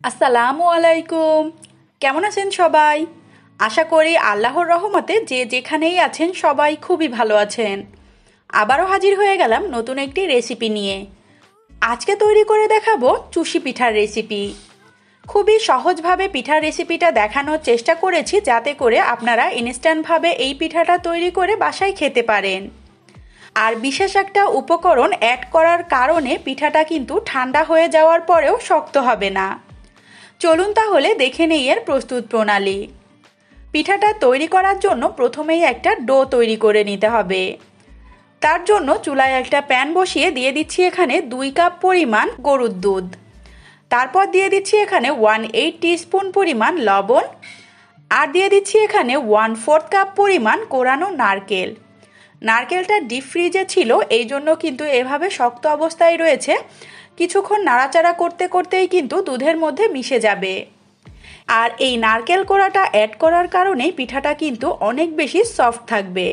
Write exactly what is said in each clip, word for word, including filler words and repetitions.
আসসালামু আলাইকুম। কেমন আছেন সবাই? আশা করি আল্লাহর রহমতে যে যেখানেই আছেন সবাই খুবই ভালো আছেন। আবারও হাজির হয়ে গেলাম নতুন একটি রেসিপি নিয়ে। আজকে তৈরি করে দেখাবো চুষি পিঠার রেসিপি। খুবই সহজভাবে পিঠার রেসিপিটা দেখানোর চেষ্টা করেছি যাতে করে আপনারা ইনস্ট্যান্টভাবে এই পিঠাটা তৈরি করে বাসায় খেতে পারেন। আর বিশেষ একটা উপকরণ অ্যাড করার কারণে পিঠাটা কিন্তু ঠান্ডা হয়ে যাওয়ার পরেও শক্ত হবে না। চলুন তাহলে দেখে নেই এর প্রস্তুত প্রণালী। পিঠাটা তৈরি করার জন্য প্রথমেই একটা ডো তৈরি করে নিতে হবে। তার জন্য চুলায় একটা প্যান বসিয়ে দিয়ে দিচ্ছি এখানে দুই কাপ পরিমাণ গরুর দুধ। তারপর দিয়ে দিচ্ছি এখানে ওয়ান এইট টিস্পুন পরিমাণ লবণ, আর দিয়ে দিচ্ছি এখানে ওয়ান ফোর্থ কাপ পরিমাণ কোরানো নারকেল। নারকেলটা ডিপ ফ্রিজে ছিল, এই জন্য কিন্তু এভাবে শক্ত অবস্থায় রয়েছে। কিছুক্ষণ নাড়াচাড়া করতে করতেই কিন্তু দুধের মধ্যে মিশে যাবে। আর এই নারকেল কোড়াটা অ্যাড করার কারণেই পিঠাটা কিন্তু অনেক বেশি সফট থাকবে।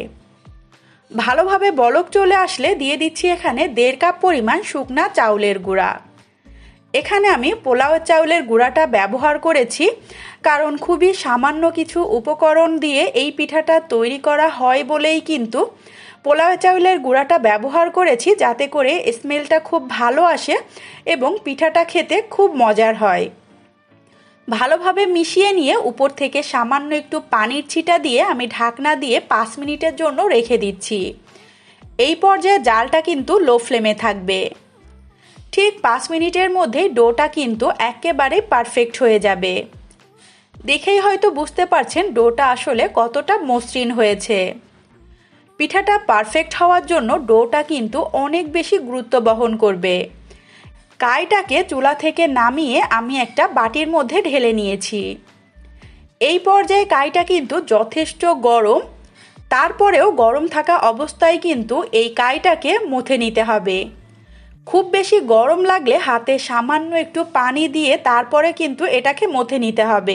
ভালোভাবে বলক চলে আসলে দিয়ে দিচ্ছি এখানে দেড় কাপ পরিমাণ শুকনা চাউলের গুঁড়া। এখানে আমি পোলাও চাউলের গুঁড়াটা ব্যবহার করেছি, কারণ খুবই সামান্য কিছু উপকরণ দিয়ে এই পিঠাটা তৈরি করা হয় বলেই কিন্তু পোলাও চাউলের গুঁড়াটা ব্যবহার করেছি, যাতে করে স্মেলটা খুব ভালো আসে এবং পিঠাটা খেতে খুব মজার হয়। ভালোভাবে মিশিয়ে নিয়ে উপর থেকে সামান্য একটু পানির ছিটা দিয়ে আমি ঢাকনা দিয়ে পাঁচ মিনিটের জন্য রেখে দিচ্ছি। এই পর্যায়ে জালটা কিন্তু লো ফ্লেমে থাকবে। ঠিক পাঁচ মিনিটের মধ্যেই ডোটা কিন্তু একেবারে পারফেক্ট হয়ে যাবে। দেখেই হয়তো বুঝতে পারছেন ডোটা আসলে কতটা মসৃণ হয়েছে। পিঠাটা পারফেক্ট হওয়ার জন্য ডোটা কিন্তু অনেক বেশি গুরুত্ব বহন করবে। কাইটাকে চুলা থেকে নামিয়ে আমি একটা বাটির মধ্যে ঢেলে নিয়েছি। এই পর্যায়ে কাইটা কিন্তু যথেষ্ট গরম, তারপরেও গরম থাকা অবস্থায় কিন্তু এই কাইটাকে মথে নিতে হবে। খুব বেশি গরম লাগলে হাতে সামান্য একটু পানি দিয়ে তারপরে কিন্তু এটাকে মথে নিতে হবে।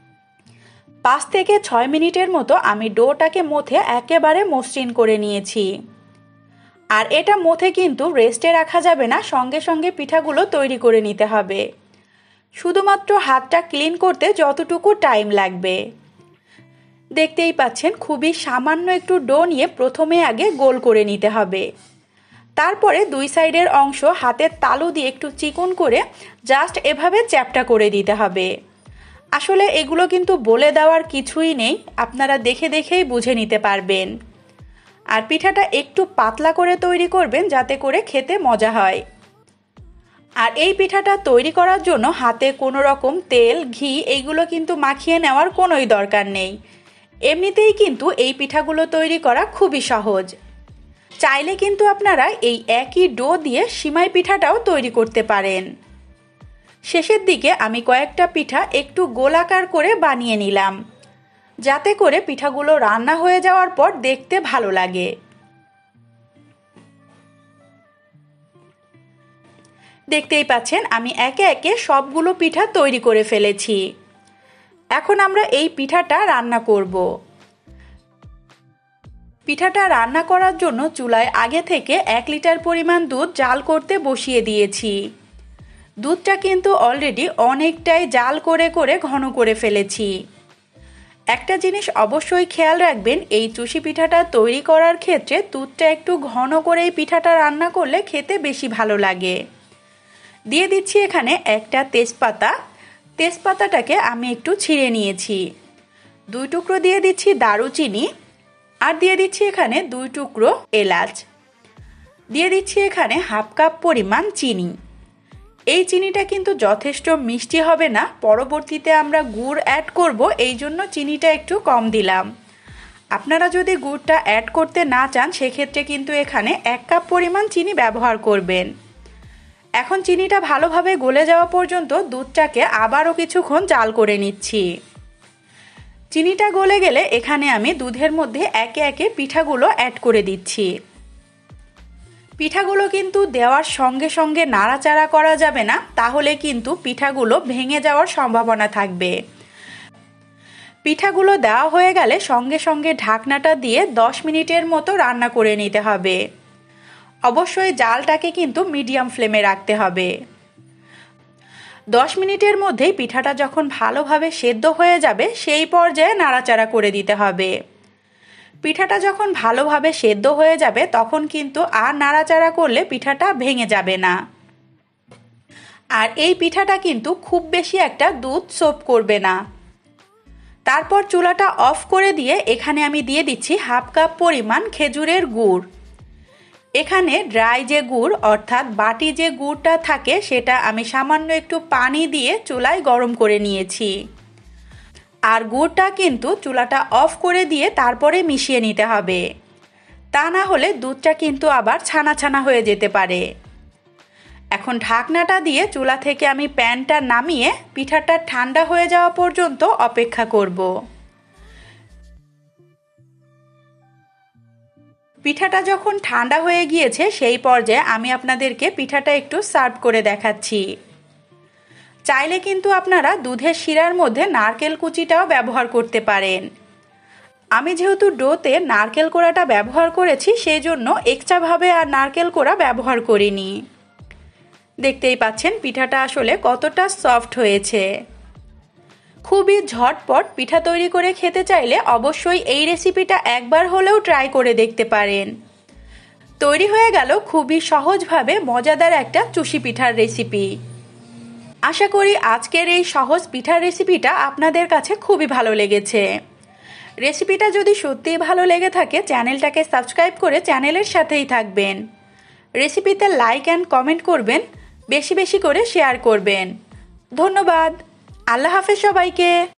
পাঁচ থেকে ছয় মিনিটের মতো আমি ডোটাকে মথে একেবারে মসৃণ করে নিয়েছি। আর এটা মথে কিন্তু রেস্টে রাখা যাবে না, সঙ্গে সঙ্গে পিঠাগুলো তৈরি করে নিতে হবে। শুধুমাত্র হাতটা ক্লিন করতে যতটুকু টাইম লাগবে। দেখতেই পাচ্ছেন খুবই সামান্য একটু ডো নিয়ে প্রথমে আগে গোল করে নিতে হবে। তারপরে দুই সাইডের অংশ হাতের তালু দিয়ে একটু চিকন করে জাস্ট এভাবে চ্যাপটা করে দিতে হবে। আসলে এগুলো কিন্তু বলে দেওয়ার কিছুই নেই, আপনারা দেখে দেখেই বুঝে নিতে পারবেন। আর পিঠাটা একটু পাতলা করে তৈরি করবেন যাতে করে খেতে মজা হয়। আর এই পিঠাটা তৈরি করার জন্য হাতে কোনো রকম তেল, ঘি এইগুলো কিন্তু মাখিয়ে নেওয়ার কোনোই দরকার নেই। এমনিতেই কিন্তু এই পিঠাগুলো তৈরি করা খুবই সহজ। চাইলে কিন্তু আপনারা এই একই ডো দিয়ে সিমাই পিঠাটাও তৈরি করতে পারেন। শেষের দিকে আমি কয়েকটা পিঠা একটু গোলাকার করে বানিয়ে নিলাম, যাতে করে পিঠাগুলো রান্না হয়ে যাওয়ার পর দেখতে ভালো লাগে। দেখতেই পাচ্ছেন আমি একে একে সবগুলো পিঠা তৈরি করে ফেলেছি। এখন আমরা এই পিঠাটা রান্না করব। পিঠাটা রান্না করার জন্য চুলায় আগে থেকে এক লিটার পরিমাণ দুধ জাল করতে বসিয়ে দিয়েছি। দুধটা কিন্তু অলরেডি অনেকটাই জাল করে করে ঘন করে ফেলেছি। একটা জিনিস অবশ্যই খেয়াল রাখবেন, এই চুষি পিঠাটা তৈরি করার ক্ষেত্রে দুধটা একটু ঘন করে এই পিঠাটা রান্না করলে খেতে বেশি ভালো লাগে। দিয়ে দিচ্ছি এখানে একটা তেজপাতা। তেজপাতাটাকে আমি একটু ছিঁড়ে নিয়েছি। দুই টুকরো দিয়ে দিচ্ছি দারুচিনি, আর দিয়ে দিচ্ছি এখানে দুই টুকরো এলাচ। দিয়ে দিচ্ছি এখানে হাফ কাপ পরিমাণ চিনি। এই চিনিটা কিন্তু যথেষ্ট মিষ্টি হবে না, পরবর্তীতে আমরা গুড় অ্যাড করব, এই জন্য চিনিটা একটু কম দিলাম। আপনারা যদি গুড়টা অ্যাড করতে না চান সেক্ষেত্রে কিন্তু এখানে এক কাপ পরিমাণ চিনি ব্যবহার করবেন। এখন চিনিটা ভালোভাবে গলে যাওয়া পর্যন্ত দুধটাকে আবারও কিছুক্ষণ জাল করে নিচ্ছি। চিনিটা গলে গেলে এখানে আমি দুধের মধ্যে একে একে পিঠাগুলো অ্যাড করে দিচ্ছি। পিঠাগুলো কিন্তু দেওয়ার সঙ্গে সঙ্গে নাড়াচাড়া করা যাবে না, তাহলে কিন্তু পিঠাগুলো ভেঙে যাওয়ার সম্ভাবনা থাকবে। পিঠাগুলো দেওয়া হয়ে গেলে সঙ্গে সঙ্গে ঢাকনাটা দিয়ে দশ মিনিটের মতো রান্না করে নিতে হবে। অবশ্যই জালটাকে কিন্তু মিডিয়াম ফ্লেমে রাখতে হবে। দশ মিনিটের মধ্যেই পিঠাটা যখন ভালোভাবে সেদ্ধ হয়ে যাবে সেই পর্যায়ে নাড়াচাড়া করে দিতে হবে। পিঠাটা যখন ভালোভাবে সেদ্ধ হয়ে যাবে তখন কিন্তু আর নাড়াচাড়া করলে পিঠাটা ভেঙে যাবে না। আর এই পিঠাটা কিন্তু খুব বেশি একটা দুধ সোপ করবে না। তারপর চুলাটা অফ করে দিয়ে এখানে আমি দিয়ে দিচ্ছি হাফ কাপ পরিমাণ খেজুরের গুড়। এখানে ড্রাই যে গুড় অর্থাৎ বাটি যে গুড়টা থাকে সেটা আমি সামান্য একটু পানি দিয়ে চুলায় গরম করে নিয়েছি। আর গুড়টা কিন্তু চুলাটা অফ করে দিয়ে তারপরে মিশিয়ে নিতে হবে, তা না হলে দুধটা কিন্তু আবার ছানা ছানা হয়ে যেতে পারে। এখন ঢাকনাটা দিয়ে চুলা থেকে আমি প্যানটা নামিয়ে পিঠাটা ঠান্ডা হয়ে যাওয়া পর্যন্ত অপেক্ষা করব। পিঠাটা যখন ঠান্ডা হয়ে গিয়েছে সেই পর্যায়ে আমি আপনাদেরকে পিঠাটা একটু সার্ভ করে দেখাচ্ছি। চাইলে কিন্তু আপনারা দুধের শিরার মধ্যে নারকেল কুচিটাও ব্যবহার করতে পারেন। আমি যেহেতু ডোতে নারকেল কোড়াটা ব্যবহার করেছি সেই জন্য এক্সট্রাভাবে আর নারকেল কোড়া ব্যবহার করিনি। দেখতেই পাচ্ছেন পিঠাটা আসলে কতটা সফট হয়েছে। খুবই ঝটপট পিঠা তৈরি করে খেতে চাইলে অবশ্যই এই রেসিপিটা একবার হলেও ট্রাই করে দেখতে পারেন। তৈরি হয়ে গেল খুবই সহজভাবে মজাদার একটা চুষি পিঠার রেসিপি। আশা করি আজকের এই সহজ পিঠার রেসিপিটা আপনাদের কাছে খুবই ভালো লেগেছে। রেসিপিটা যদি সত্যিই ভালো লেগে থাকে চ্যানেলটাকে সাবস্ক্রাইব করে চ্যানেলের সাথেই থাকবেন। রেসিপিতে লাইক অ্যান্ড কমেন্ট করবেন, বেশি বেশি করে শেয়ার করবেন। ধন্যবাদ। আল্লাহ হাফেজ সবাইকে।